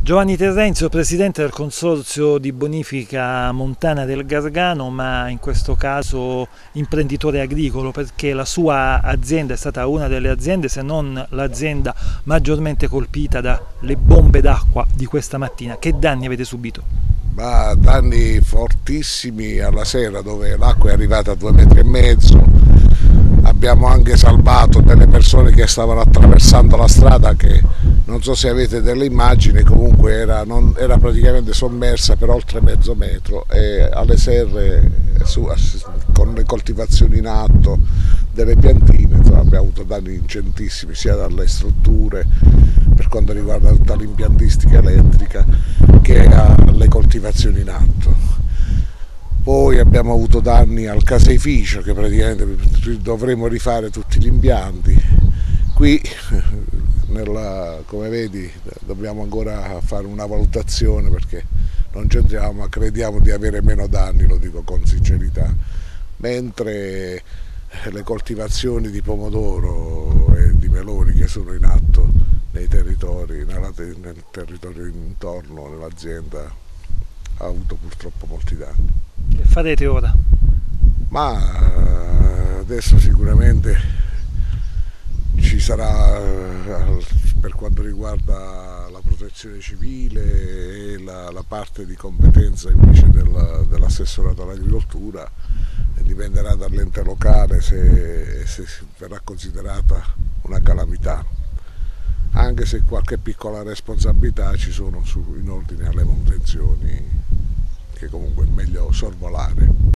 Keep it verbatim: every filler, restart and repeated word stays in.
Giovanni Terrenzio, presidente del Consorzio di Bonifica Montana del Gargano, ma in questo caso imprenditore agricolo, perché la sua azienda è stata una delle aziende, se non l'azienda maggiormente colpita dalle bombe d'acqua di questa mattina. Che danni avete subito? Ma danni fortissimi alla sera, dove l'acqua è arrivata a due metri e mezzo. Abbiamo anche salvato delle persone che stavano attraversando la strada, che non so se avete delle immagini, comunque era, non, era praticamente sommersa per oltre mezzo metro, e alle serre su, con le coltivazioni in atto delle piantine, insomma, abbiamo avuto danni ingentissimi sia dalle strutture per quanto riguarda tutta l'impiantistica elettrica che alle coltivazioni in atto. Poi abbiamo avuto danni al caseificio, che praticamente dovremo rifare tutti gli impianti. Qui, nella, come vedi, dobbiamo ancora fare una valutazione perché non c'entriamo, ma crediamo di avere meno danni, lo dico con sincerità. Mentre le coltivazioni di pomodoro e di meloni che sono in atto nei territori, nella, nel territorio intorno, nell'azienda, ha avuto purtroppo molti danni. Che farete ora? Ma adesso sicuramente ci sarà, per quanto riguarda la protezione civile e la, la parte di competenza invece del, dell'assessorato all'agricoltura, dipenderà dall'ente locale se, se verrà considerata una calamità, anche se qualche piccola responsabilità ci sono su, in ordine alle manutenzioni, che comunque è meglio sorvolare.